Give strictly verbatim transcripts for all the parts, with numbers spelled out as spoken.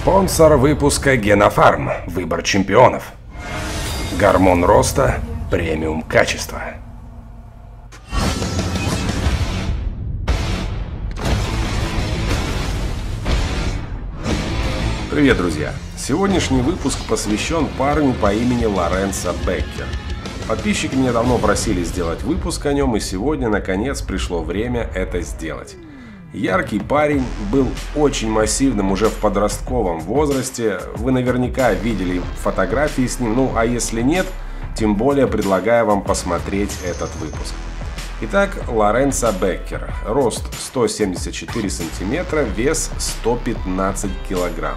Спонсор выпуска Генофарм. Выбор чемпионов. Гормон роста. Премиум качества. Привет, друзья! Сегодняшний выпуск посвящен парню по имени Лоренцо Беккер. Подписчики меня давно просили сделать выпуск о нем, и сегодня, наконец, пришло время это сделать. Яркий парень, был очень массивным уже в подростковом возрасте. Вы наверняка видели фотографии с ним, ну а если нет, тем более предлагаю вам посмотреть этот выпуск. Итак, Лоренцо Беккер. Рост сто семьдесят четыре сантиметра, вес сто пятнадцать килограмм.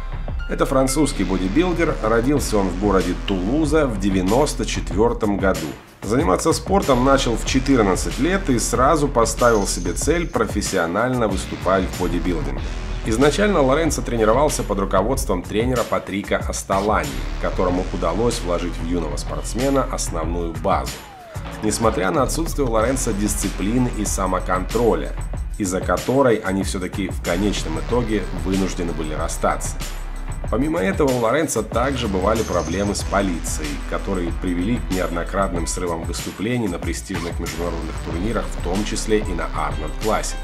Это французский бодибилдер, родился он в городе Тулуза в девяносто четвёртом году. Заниматься спортом начал в четырнадцать лет и сразу поставил себе цель профессионально выступать в бодибилдинге. Изначально Лоренцо тренировался под руководством тренера Патрика Астолани, которому удалось вложить в юного спортсмена основную базу. Несмотря на отсутствие у Лоренцо дисциплины и самоконтроля, из-за которой они все-таки в конечном итоге вынуждены были расстаться. Помимо этого, у Лоренцо также бывали проблемы с полицией, которые привели к неоднократным срывам выступлений на престижных международных турнирах, в том числе и на Арнольд Классик.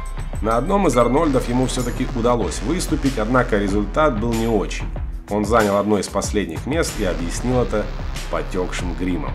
На одном из Арнольдов ему все-таки удалось выступить, однако результат был не очень. Он занял одно из последних мест и объяснил это потекшим гримом.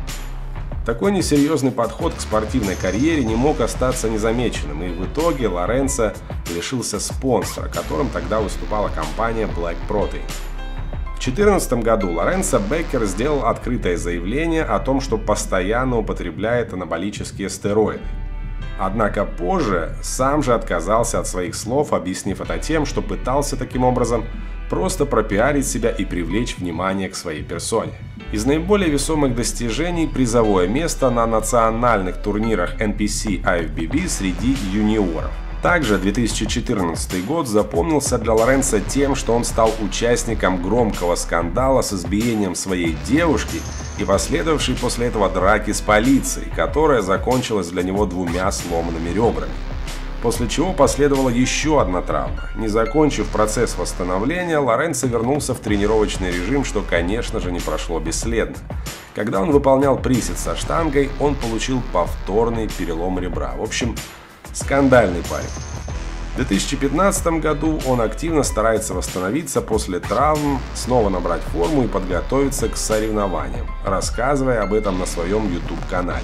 Такой несерьезный подход к спортивной карьере не мог остаться незамеченным, и в итоге Лоренцо лишился спонсора, которым тогда выступала компания Black Protein. В две тысячи четырнадцатом году Лоренцо Беккер сделал открытое заявление о том, что постоянно употребляет анаболические стероиды. Однако позже сам же отказался от своих слов, объяснив это тем, что пытался таким образом просто пропиарить себя и привлечь внимание к своей персоне. Из наиболее весомых достижений призовое место на национальных турнирах эн пи си ай эф би би среди юниоров. Также две тысячи четырнадцатый год запомнился для Лоренцо тем, что он стал участником громкого скандала с избиением своей девушки и последовавшей после этого драки с полицией, которая закончилась для него двумя сломанными ребрами. После чего последовала еще одна травма. Не закончив процесс восстановления, Лоренцо вернулся в тренировочный режим, что, конечно же, не прошло бесследно. Когда он выполнял присед со штангой, он получил повторный перелом ребра. В общем, скандальный парень. В две тысячи пятнадцатом году он активно старается восстановиться после травм, снова набрать форму и подготовиться к соревнованиям, рассказывая об этом на своем YouTube-канале.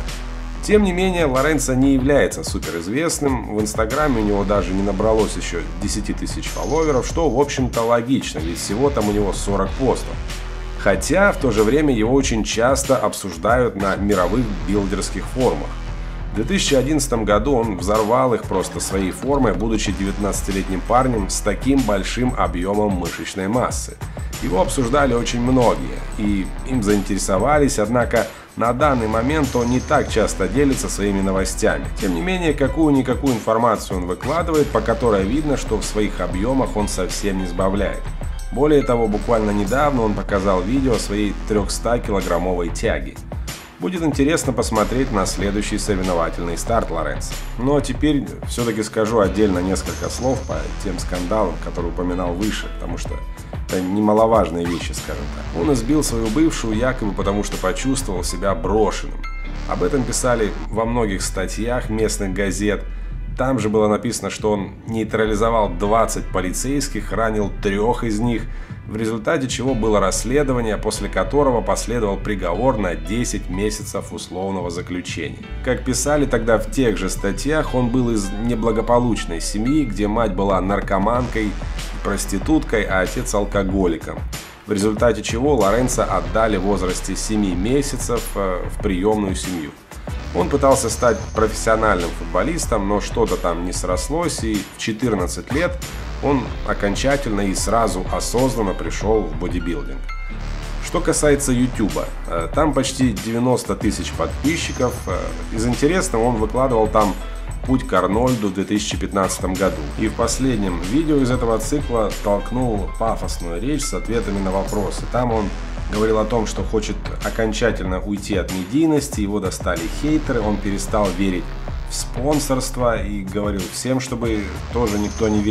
Тем не менее, Лоренцо не является суперизвестным, в Инстаграме у него даже не набралось еще десять тысяч фолловеров, что в общем-то логично, ведь всего там у него сорок постов. Хотя в то же время его очень часто обсуждают на мировых билдерских форумах. В две тысячи одиннадцатом году он взорвал их просто своей формой, будучи девятнадцатилетним парнем с таким большим объемом мышечной массы. Его обсуждали очень многие, и им заинтересовались, однако на данный момент он не так часто делится своими новостями. Тем не менее, какую-никакую информацию он выкладывает, по которой видно, что в своих объемах он совсем не сбавляет. Более того, буквально недавно он показал видео своей трехстакилограммовой тяги. Будет интересно посмотреть на следующий соревновательный старт Лоренцо. Но теперь все-таки скажу отдельно несколько слов по тем скандалам, которые упоминал выше, потому что это немаловажные вещи, скажем так. Он избил свою бывшую якобы потому, что почувствовал себя брошенным. Об этом писали во многих статьях местных газет. Там же было написано, что он нейтрализовал двадцать полицейских, ранил трех из них, в результате чего было расследование, после которого последовал приговор на десять месяцев условного заключения. Как писали тогда в тех же статьях, он был из неблагополучной семьи, где мать была наркоманкой, проституткой, а отец алкоголиком. В результате чего Лоренцо отдали в возрасте семи месяцев в приемную семью. Он пытался стать профессиональным футболистом, но что-то там не срослось, и в четырнадцать лет он окончательно и сразу осознанно пришел в бодибилдинг. Что касается YouTube, там почти девяносто тысяч подписчиков. Из интересного, он выкладывал там путь к Арнольду в две тысячи пятнадцатом году. И в последнем видео из этого цикла толкнул пафосную речь с ответами на вопросы. Там он говорил о том, что хочет окончательно уйти от медийности, его достали хейтеры, он перестал верить в спонсорство и говорил всем, чтобы тоже никто не верил.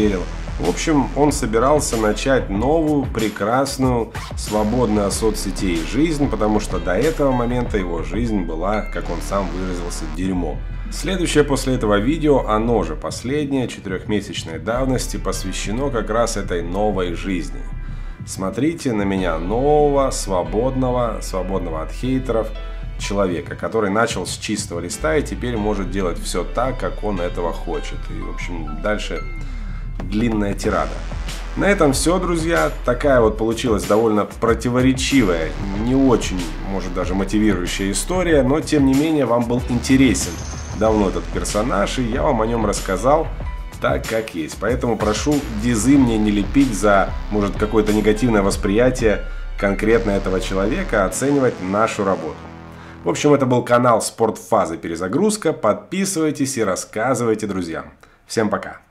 В общем, он собирался начать новую, прекрасную, свободную от соцсетей жизнь, потому что до этого момента его жизнь была, как он сам выразился, дерьмом. Следующее после этого видео, оно же последнее, четырехмесячной давности, посвящено как раз этой новой жизни. Смотрите на меня, нового, свободного, свободного от хейтеров человека, который начал с чистого листа и теперь может делать все так, как он этого хочет. И, в общем, дальше длинная тирада. На этом все, друзья. Такая вот получилась довольно противоречивая, не очень, может, даже мотивирующая история, но, тем не менее, вам был интересен давно этот персонаж, и я вам о нем рассказал так, как есть. Поэтому прошу дизы мне не лепить за, может, какое-то негативное восприятие конкретно этого человека, а оценивать нашу работу. В общем, это был канал Спортфаза Перезагрузка. Подписывайтесь и рассказывайте друзьям. Всем пока!